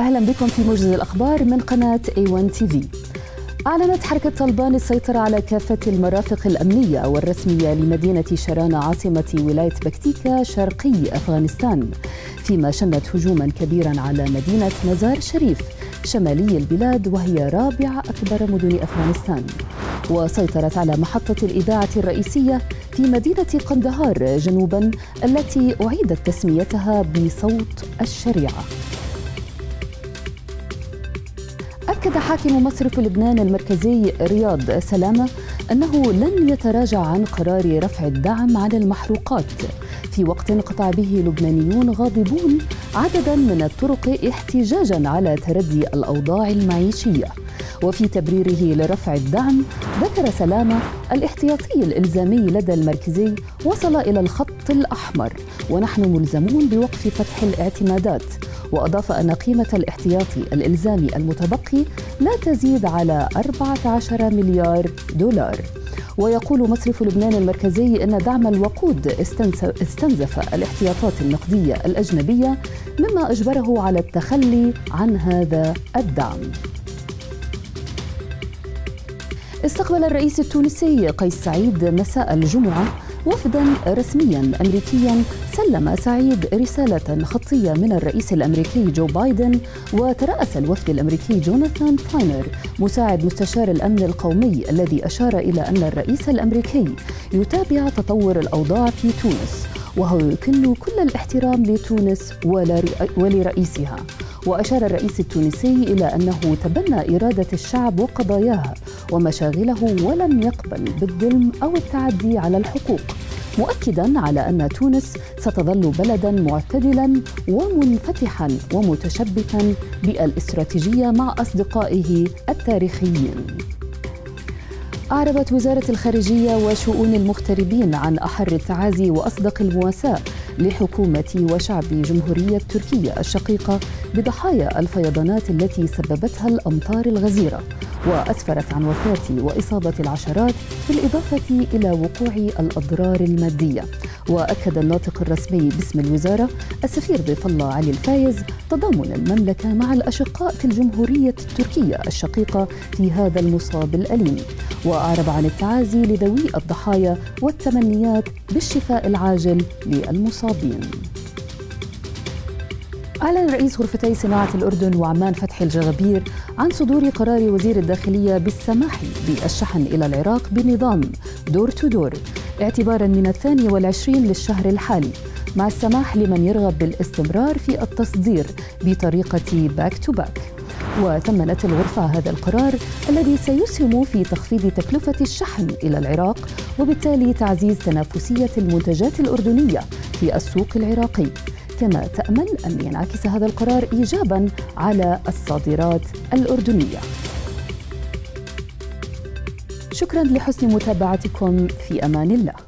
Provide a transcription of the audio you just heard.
أهلا بكم في موجز الأخبار من قناة A1 TV. أعلنت حركة طالبان السيطرة على كافة المرافق الأمنية والرسمية لمدينة شرانة عاصمة ولاية بكتيكا شرقي أفغانستان، فيما شنت هجوما كبيرا على مدينة مزار شريف شمالي البلاد وهي رابع أكبر مدن أفغانستان. وسيطرت على محطة الإذاعة الرئيسية في مدينة قندهار جنوبا التي أعيدت تسميتها بصوت الشريعة. أكد حاكم مصرف لبنان المركزي رياض سلامة أنه لن يتراجع عن قرار رفع الدعم عن المحروقات، في وقت قطع به لبنانيون غاضبون عددا من الطرق احتجاجا على تردي الأوضاع المعيشية. وفي تبريره لرفع الدعم ذكر سلامة الاحتياطي الإلزامي لدى المركزي وصل إلى الخط الأحمر ونحن ملزمون بوقف فتح الاعتمادات، وأضاف أن قيمة الاحتياطي الإلزامي المتبقي لا تزيد على 14 مليار دولار. ويقول مصرف لبنان المركزي أن دعم الوقود استنزف الاحتياطات النقدية الأجنبية مما أجبره على التخلي عن هذا الدعم. استقبل الرئيس التونسي قيس سعيد مساء الجمعة وفداً رسمياً أمريكياً سلم سعيد رسالة خطية من الرئيس الأمريكي جو بايدن، وترأس الوفد الأمريكي جوناثان فاينر مساعد مستشار الأمن القومي الذي أشار إلى أن الرئيس الأمريكي يتابع تطور الأوضاع في تونس وهو يكن كل الاحترام لتونس ولرئيسها. وأشار الرئيس التونسي إلى أنه تبنى إرادة الشعب وقضاياه ومشاغله ولم يقبل بالظلم أو التعدي على الحقوق، مؤكداً على أن تونس ستظل بلداً معتدلاً ومنفتحاً ومتشبكاً بالاستراتيجية مع أصدقائه التاريخيين. أعربت وزارة الخارجية وشؤون المغتربين عن أحر التعازي وأصدق المواساة لحكومة وشعب جمهورية تركيا الشقيقة بضحايا الفيضانات التي سببتها الأمطار الغزيرة، وأسفرت عن وفاة وإصابة العشرات بالإضافة إلى وقوع الأضرار المادية. وأكد الناطق الرسمي باسم الوزارة السفير ضيف الله علي الفايز تضامن المملكة مع الأشقاء في الجمهورية التركية الشقيقة في هذا المصاب الأليم، وأعرب عن التعازي لذوي الضحايا والتمنيات بالشفاء العاجل للمصابين. أعلن رئيس غرفتي صناعة الأردن وعمان فتحي الجغبير عن صدور قرار وزير الداخلية بالسماح بالشحن إلى العراق بنظام دور تو دور اعتباراً من 22 للشهر الحالي، مع السماح لمن يرغب بالاستمرار في التصدير بطريقة باك تو باك. وثمنت الغرفة هذا القرار الذي سيسهم في تخفيض تكلفة الشحن إلى العراق وبالتالي تعزيز تنافسية المنتجات الأردنية في السوق العراقي، كما تأمل أن ينعكس هذا القرار إيجاباً على الصادرات الأردنية. شكراً لحسن متابعتكم، في أمان الله.